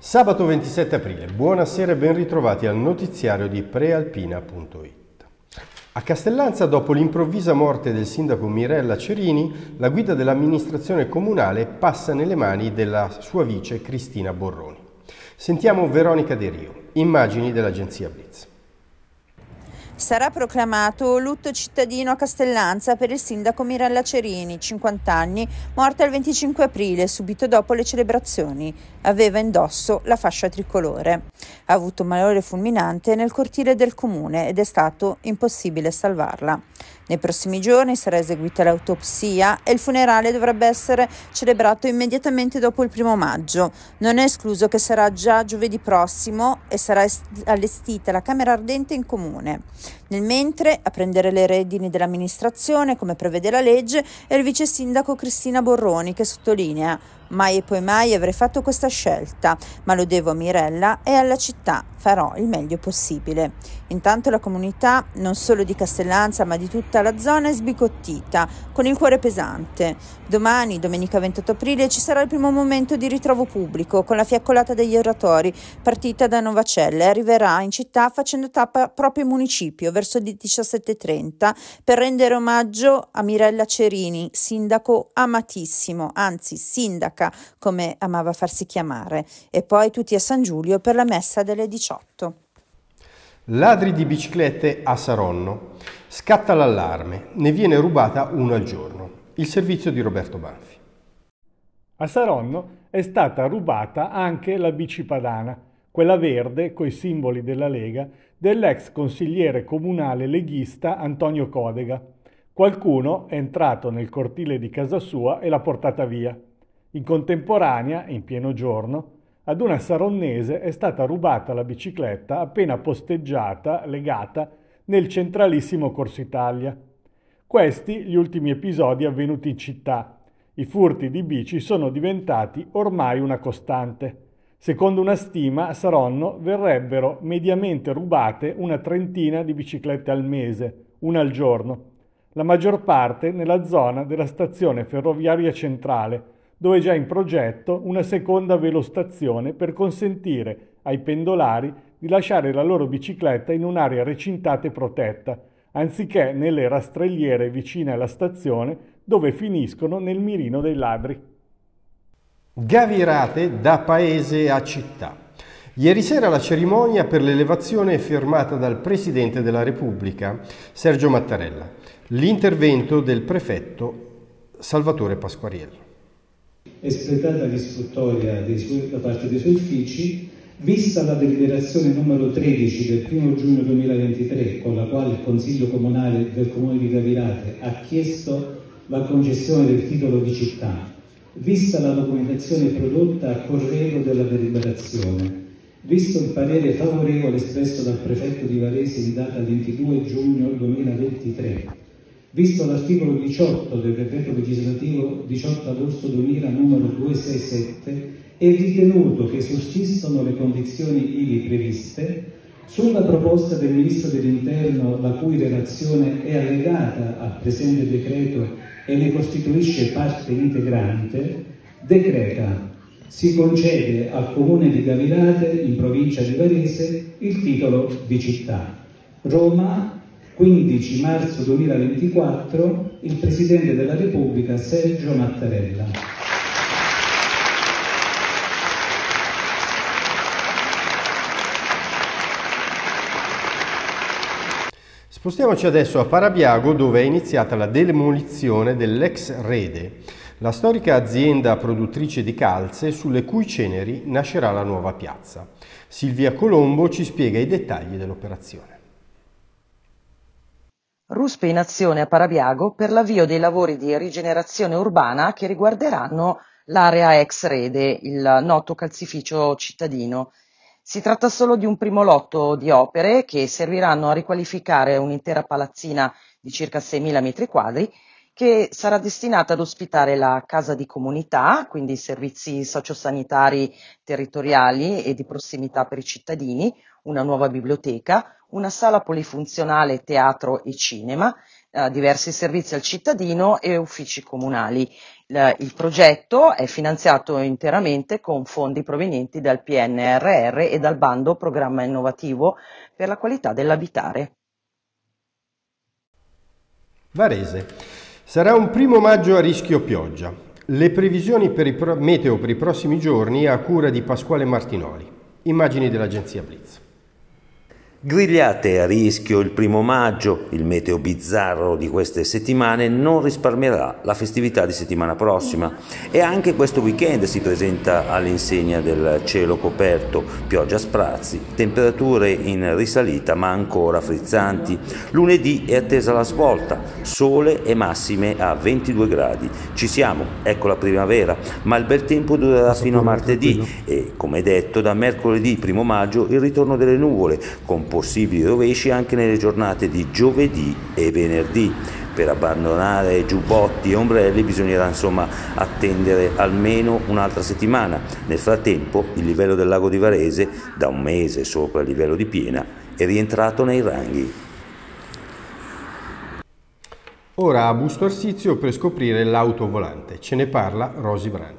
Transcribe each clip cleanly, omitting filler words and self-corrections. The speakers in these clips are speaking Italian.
Sabato 27 aprile, buonasera e ben ritrovati al notiziario di prealpina.it. A Castellanza, dopo l'improvvisa morte del sindaco Mirella Cerini, la guida dell'amministrazione comunale passa nelle mani della sua vice Cristina Borroni. Sentiamo Veronica De Rio, immagini dell'agenzia Blitz. Sarà proclamato lutto cittadino a Castellanza per il sindaco Mirella Cerini, 50 anni, morta il 25 aprile, subito dopo le celebrazioni. Aveva indosso la fascia tricolore. Ha avuto un malore fulminante nel cortile del comune ed è stato impossibile salvarla. Nei prossimi giorni sarà eseguita l'autopsia e il funerale dovrebbe essere celebrato immediatamente dopo il 1° maggio. Non è escluso che sarà già giovedì prossimo e sarà allestita la camera ardente in comune. Nel mentre, a prendere le redini dell'amministrazione, come prevede la legge, è il vice sindaco Cristina Borroni, che sottolinea: mai e poi mai avrei fatto questa scelta, ma lo devo a Mirella e alla città. Farò il meglio possibile. Intanto la comunità, non solo di Castellanza ma di tutta la zona, è sbigottita, con il cuore pesante. Domani, domenica 28 aprile, ci sarà il primo momento di ritrovo pubblico, con la fiaccolata degli oratori, partita da Novacelle, e arriverà in città facendo tappa proprio in municipio, verso le 17:30, per rendere omaggio a Mirella Cerini, sindaco amatissimo, anzi sindaca, come amava farsi chiamare, e poi tutti a San Giulio per la messa delle 18. Ladri di biciclette a Saronno. Scatta l'allarme, ne viene rubata una al giorno. Il servizio di Roberto Banfi. A Saronno è stata rubata anche la bici padana, quella verde coi simboli della Lega, dell'ex consigliere comunale leghista Antonio Codega. Qualcuno è entrato nel cortile di casa sua e l'ha portata via. In contemporanea, in pieno giorno, ad una saronnese è stata rubata la bicicletta appena posteggiata, legata, nel centralissimo Corso Italia. Questi gli ultimi episodi avvenuti in città. I furti di bici sono diventati ormai una costante. Secondo una stima, a Saronno verrebbero mediamente rubate una trentina di biciclette al mese, una al giorno. La maggior parte nella zona della stazione ferroviaria centrale, dove è già in progetto una seconda velostazione per consentire ai pendolari di lasciare la loro bicicletta in un'area recintata e protetta, anziché nelle rastrelliere vicine alla stazione, dove finiscono nel mirino dei ladri. Gavirate da paese a città. Ieri sera la cerimonia per l'elevazione è firmata dal Presidente della Repubblica, Sergio Mattarella. L'intervento del prefetto Salvatore Pasquariello. Espletata l'istruttoria da parte dei suoi uffici, vista la deliberazione numero 13 del 1 giugno 2023, con la quale il Consiglio Comunale del Comune di Gavirate ha chiesto la concessione del titolo di città, vista la documentazione prodotta a corredo della deliberazione, visto il parere favorevole espresso dal prefetto di Varese in data 22 giugno 2023, visto l'articolo 18 del decreto legislativo 18 agosto 2000 numero 267, è ritenuto che sussistono le condizioni ivi previste, sulla proposta del Ministro dell'Interno, la cui relazione è allegata al presente decreto e ne costituisce parte integrante, decreta: si concede al Comune di Gavirate, in provincia di Varese, il titolo di città. Roma, 15 marzo 2024, il Presidente della Repubblica Sergio Mattarella. Spostiamoci adesso a Parabiago, dove è iniziata la demolizione dell'ex Rede, la storica azienda produttrice di calze sulle cui ceneri nascerà la nuova piazza. Silvia Colombo ci spiega i dettagli dell'operazione. Ruspe in azione a Parabiago per l'avvio dei lavori di rigenerazione urbana che riguarderanno l'area ex Rede, il noto calzificio cittadino. Si tratta solo di un primo lotto di opere che serviranno a riqualificare un'intera palazzina di circa 6.000 metri quadri che sarà destinata ad ospitare la casa di comunità, quindi i servizi sociosanitari territoriali e di prossimità per i cittadini, una nuova biblioteca, una sala polifunzionale teatro e cinema, diversi servizi al cittadino e uffici comunali. Il progetto è finanziato interamente con fondi provenienti dal PNRR e dal bando Programma Innovativo per la qualità dell'abitare. Varese. Sarà un 1° maggio a rischio pioggia. Le previsioni meteo per i prossimi giorni a cura di Pasquale Martinoli. Immagini dell'agenzia Blitz. Grigliate a rischio il 1° maggio, il meteo bizzarro di queste settimane non risparmierà la festività di settimana prossima e anche questo weekend si presenta all'insegna del cielo coperto, pioggia a sprazzi, temperature in risalita ma ancora frizzanti. Lunedì è attesa la svolta, sole e massime a 22 gradi. Ci siamo, ecco la primavera, ma il bel tempo durerà fino a martedì e, come detto, da mercoledì 1° maggio il ritorno delle nuvole, con possibili rovesci anche nelle giornate di giovedì e venerdì. Per abbandonare giubbotti e ombrelli bisognerà insomma attendere almeno un'altra settimana. Nel frattempo il livello del lago di Varese, da un mese sopra il livello di piena, è rientrato nei ranghi. Ora a Busto Arsizio per scoprire l'autovolante. Ce ne parla Rosy Brandi.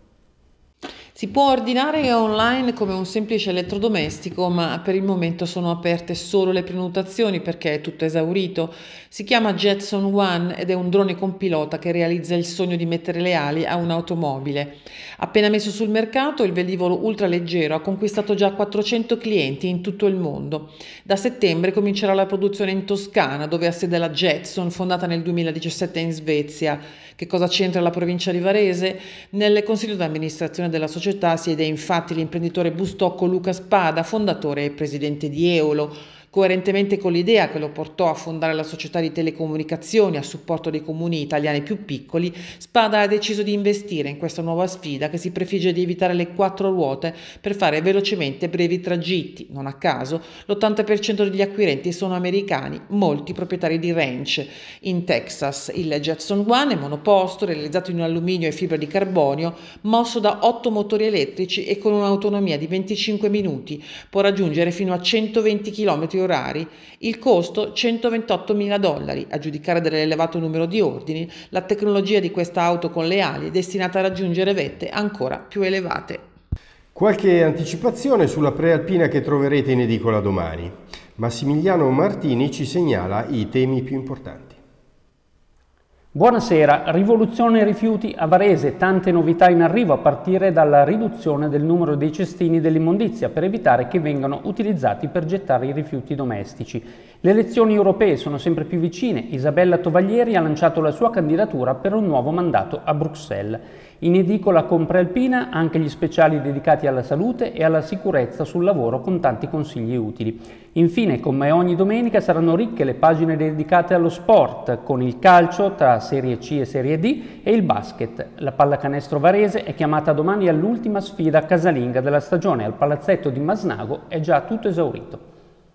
Si può ordinare online come un semplice elettrodomestico, ma per il momento sono aperte solo le prenotazioni perché è tutto esaurito. Si chiama Jetson One ed è un drone con pilota che realizza il sogno di mettere le ali a un'automobile. Appena messo sul mercato, il velivolo ultraleggero ha conquistato già 400 clienti in tutto il mondo. Da settembre comincerà la produzione in Toscana, dove ha sede la Jetson, fondata nel 2017 in Svezia. Che cosa c'entra la provincia di Varese? Nel consiglio d'amministrazione della società siede infatti l'imprenditore bustocco Luca Spada, fondatore e presidente di Eolo. Coerentemente con l'idea che lo portò a fondare la società di telecomunicazioni a supporto dei comuni italiani più piccoli, Spada ha deciso di investire in questa nuova sfida che si prefigge di evitare le 4 ruote per fare velocemente brevi tragitti. Non a caso, l'80% degli acquirenti sono americani, molti proprietari di ranch. In Texas il Jetson One è monoposto, realizzato in alluminio e fibra di carbonio, mosso da 8 motori elettrici e con un'autonomia di 25 minuti. Può raggiungere fino a 120 km orari. Il costo $128.000. A giudicare dall'elevato numero di ordini, la tecnologia di questa auto con le ali è destinata a raggiungere vette ancora più elevate. Qualche anticipazione sulla prealpina che troverete in edicola domani. Massimiliano Martini ci segnala i temi più importanti. Buonasera, rivoluzione rifiuti a Varese, tante novità in arrivo a partire dalla riduzione del numero dei cestini dell'immondizia per evitare che vengano utilizzati per gettare i rifiuti domestici. Le elezioni europee sono sempre più vicine, Isabella Tovaglieri ha lanciato la sua candidatura per un nuovo mandato a Bruxelles. In edicola con Prealpina anche gli speciali dedicati alla salute e alla sicurezza sul lavoro con tanti consigli utili. Infine, come ogni domenica, saranno ricche le pagine dedicate allo sport, con il calcio tra Serie C e Serie D e il basket. La pallacanestro varese è chiamata domani all'ultima sfida casalinga della stagione. Al palazzetto di Masnago è già tutto esaurito.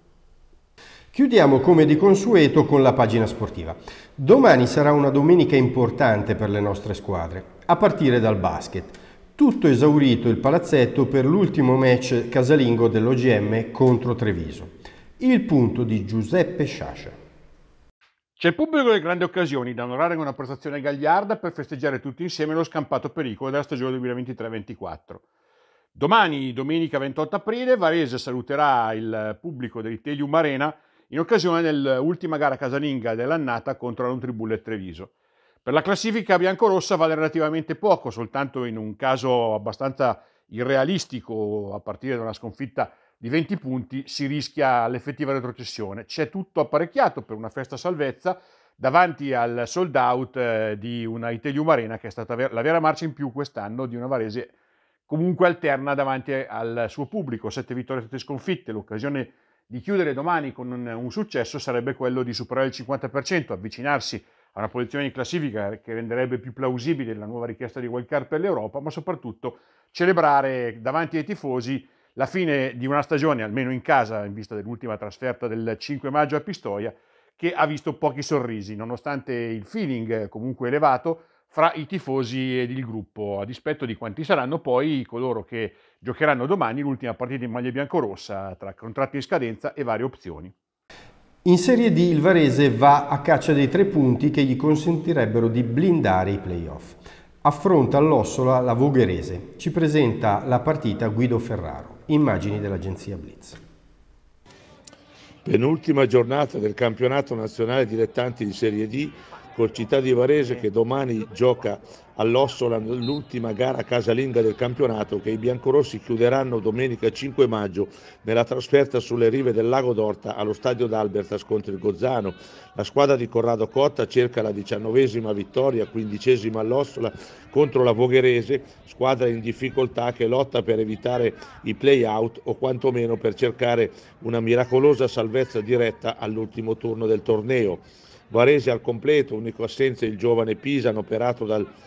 Chiudiamo come di consueto con la pagina sportiva. Domani sarà una domenica importante per le nostre squadre, a partire dal basket. Tutto esaurito il palazzetto per l'ultimo match casalingo dell'OGM contro Treviso. Il punto di Giuseppe Sciascia. C'è il pubblico delle grandi occasioni da onorare con una prestazione gagliarda per festeggiare tutti insieme lo scampato pericolo della stagione 2023-24. Domani, domenica 28 aprile, Varese saluterà il pubblico dell'Italium Arena in occasione dell'ultima gara casalinga dell'annata contro la Nutribullet Treviso. Per la classifica biancorossa vale relativamente poco, soltanto in un caso abbastanza irrealistico, a partire da una sconfitta di 20 punti, si rischia l'effettiva retrocessione. C'è tutto apparecchiato per una festa salvezza davanti al sold out di una Italium Arena che è stata la vera marcia in più quest'anno di una Varese comunque alterna davanti al suo pubblico. 7 vittorie, 7 sconfitte. L'occasione di chiudere domani con un successo sarebbe quello di superare il 50%, avvicinarsi a una posizione in classifica che renderebbe più plausibile la nuova richiesta di wildcard per l'Europa, ma soprattutto celebrare davanti ai tifosi la fine di una stagione, almeno in casa, in vista dell'ultima trasferta del 5 maggio a Pistoia, che ha visto pochi sorrisi, nonostante il feeling comunque elevato fra i tifosi ed il gruppo, a dispetto di quanti saranno poi coloro che giocheranno domani l'ultima partita in maglia biancorossa tra contratti in scadenza e varie opzioni. In Serie D il Varese va a caccia dei 3 punti che gli consentirebbero di blindare i play-off. affronta all'Ossola la Vogherese. Ci presenta la partita Guido Ferraro. Immagini dell'agenzia Blitz. Penultima giornata del campionato nazionale dilettanti di Serie D, col Città di Varese che domani gioca all'Ossola l'ultima gara casalinga del campionato, che i biancorossi chiuderanno domenica 5 maggio nella trasferta sulle rive del Lago d'Orta allo stadio d'Albertas contro il Gozzano. La squadra di Corrado Cotta cerca la 19ª vittoria, 15ª all'Ossola contro la Vogherese, squadra in difficoltà che lotta per evitare i play-out o quantomeno per cercare una miracolosa salvezza diretta all'ultimo turno del torneo. Varese al completo, unico assenza il giovane Pisan operato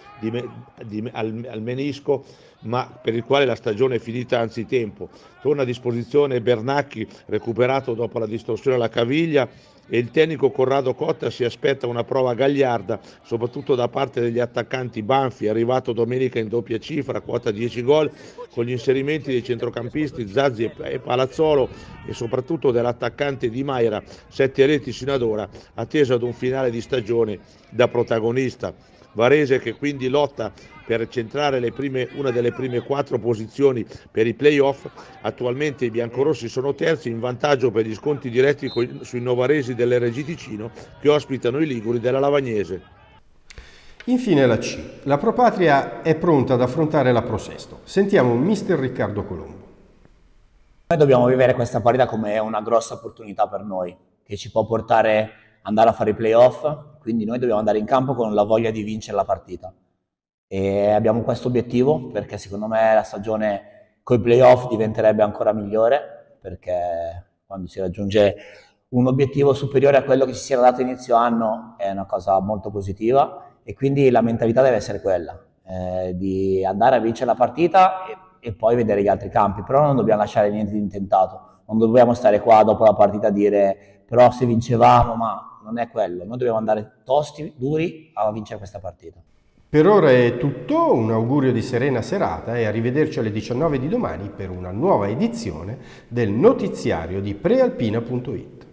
al menisco, ma per il quale la stagione è finita anzitempo. Torna a disposizione Bernacchi, recuperato dopo la distorsione alla caviglia, e il tecnico Corrado Cotta si aspetta una prova gagliarda, soprattutto da parte degli attaccanti Banfi, arrivato domenica in doppia cifra, quota 10 gol, con gli inserimenti dei centrocampisti Zazzi e Palazzolo e soprattutto dell'attaccante Di Maira, 7 reti sino ad ora, atteso ad un finale di stagione da protagonista. Varese che quindi lotta per centrare una delle prime 4 posizioni per i play-off. Attualmente i biancorossi sono terzi, in vantaggio per gli sconti diretti sui novaresi dell'RG Ticino, che ospitano i liguri della Lavagnese. Infine la C. La Pro Patria è pronta ad affrontare la Pro Sesto. Sentiamo mister Riccardo Colombo. Noi dobbiamo vivere questa partita come una grossa opportunità per noi, che ci può portare ad andare a fare i play-off, quindi noi dobbiamo andare in campo con la voglia di vincere la partita. E abbiamo questo obiettivo perché secondo me la stagione con i play-off diventerebbe ancora migliore, perché quando si raggiunge un obiettivo superiore a quello che ci si era dato inizio anno è una cosa molto positiva, e quindi la mentalità deve essere quella, di andare a vincere la partita e poi vedere gli altri campi, però non dobbiamo lasciare niente di intentato, non dobbiamo stare qua dopo la partita a dire però se vincevamo, ma non è quello, noi dobbiamo andare tosti, duri a vincere questa partita. Per ora è tutto, un augurio di serena serata e arrivederci alle 19 di domani per una nuova edizione del notiziario di prealpina.it.